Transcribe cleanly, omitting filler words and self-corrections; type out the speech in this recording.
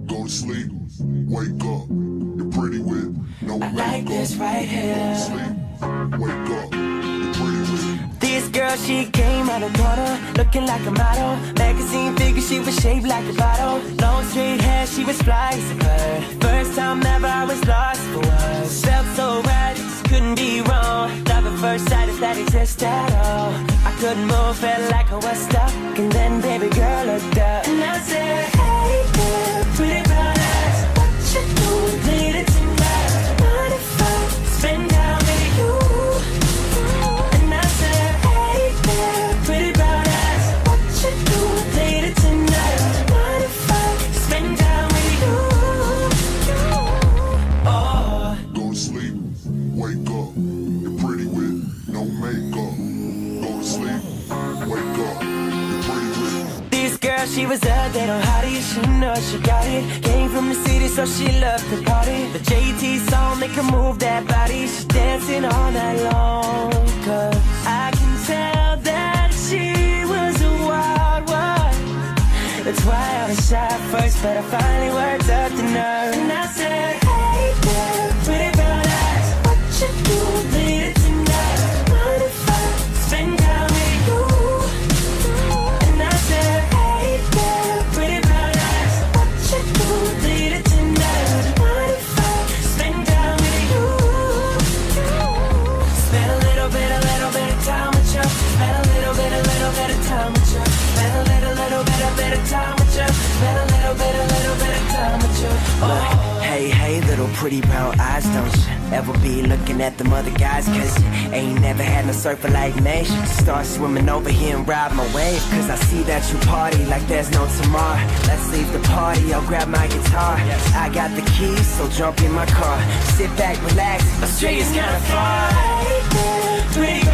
Go to sleep, wake up, you're pretty with no makeup. I like this right here. Go to sleep, wake up, you're pretty with. This girl, she came out of water, looking like a model. Magazine figure, she was shaped like a bottle. Long straight hair, she was fly as a bird. First time ever, I was lost for words. Felt so right, just couldn't be wrong. Love at first sight, if that exists at all. I couldn't move, felt like I was stuck. And then baby girl looked up, and I said, hey girl, pretty brown eyes, what you doing later tonight? Mind if I spend time with you? And I said, hey girl, pretty brown eyes, what you doing later tonight? Mind if I spend time with you? Oh. Go to sleep, wake up, you're pretty with no makeup. Go to sleep, wake up, you're pretty with. This girl, she was a dead on hottie, she know she got it. Came from the city, so she loved to party. The JT song make her move that body. She's dancing all night long, cause I can tell that she was a wild one. That's why I was shy at first, but I finally worked up the nerve. And I said, hey girl, pretty brown eyes, what you doing later tonight? Mind if I spend time with you? And I said, hey girl, pretty brown eyes, what you doing later tonight? Mind if I spend time with you? Spend a little bit of time with you. Spend a little bit of time with you. Spend a little bit of time with you. Spend a little bit of time with you. Oh. Hey, little pretty brown eyes, don't you ever be looking at them other guys? Cause you ain't never had no surfer like me. Start swimming over here and ride my wave. Cause I see that you party like there's no tomorrow. Let's leave the party, I'll grab my guitar. I got the keys, so jump in my car. Sit back, relax, Australia's kinda far. Pretty